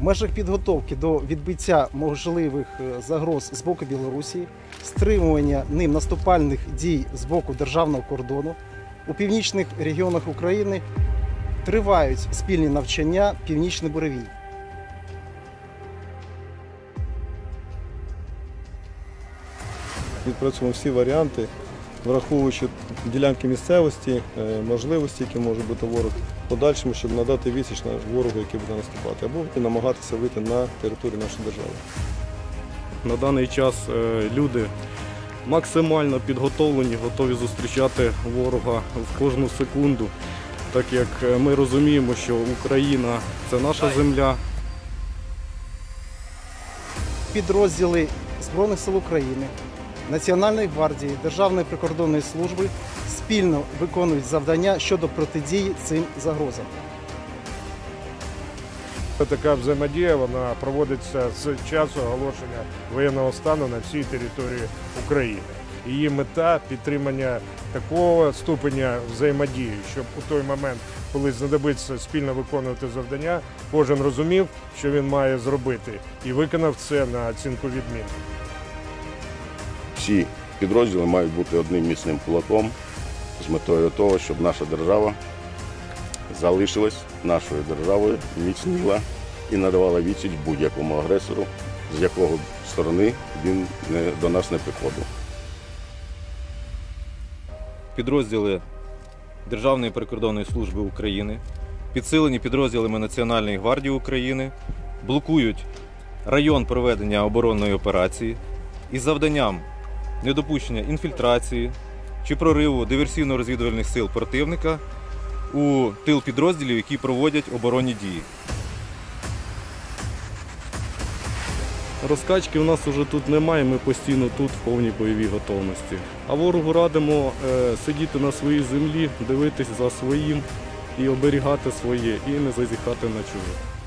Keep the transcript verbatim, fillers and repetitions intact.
В межах підготовки до відбиття можливих загроз з боку Білорусі, стримування ним наступальних дій з боку державного кордону, у північних регіонах України тривають спільні навчання «Північний буревій». Відпрацьовуємо всі варіанти, враховуючи ділянки місцевості, можливості, які може бути ворог, в подальшому, щоб надати відсіч ворогу, який буде наступати, або намагатися вийти на територію нашої держави. На даний час люди максимально підготовлені, готові зустрічати ворога в кожну секунду, так як ми розуміємо, що Україна – це наша земля. Підрозділи Збройних сил України, Національної гвардії, Державної прикордонної служби спільно виконують завдання щодо протидії цим загрозам. Така взаємодія вона проводиться з часу оголошення воєнного стану на всій території України. Її мета – підтримання такого ступеня взаємодії, щоб у той момент, коли знадобиться спільно виконувати завдання, кожен розумів, що він має зробити, і виконав це на оцінку відмінно. Всі підрозділи мають бути одним міцним кулаком з метою того, щоб наша держава залишилась нашою державою, міцніла і надавала відсіч будь-якому агресору, з якого сторони він до нас не приходив. Підрозділи Державної прикордонної служби України, підсилені підрозділами Національної гвардії України, блокують район проведення оборонної операції із завданням недопущення інфільтрації чи прориву диверсійно-розвідувальних сил противника у тил підрозділів, які проводять оборонні дії. Розкачки в нас вже тут немає, ми постійно тут в повній бойовій готовності. А ворогу радимо е, сидіти на своїй землі, дивитись за своїм і оберігати своє, і не зазіхати на чуже.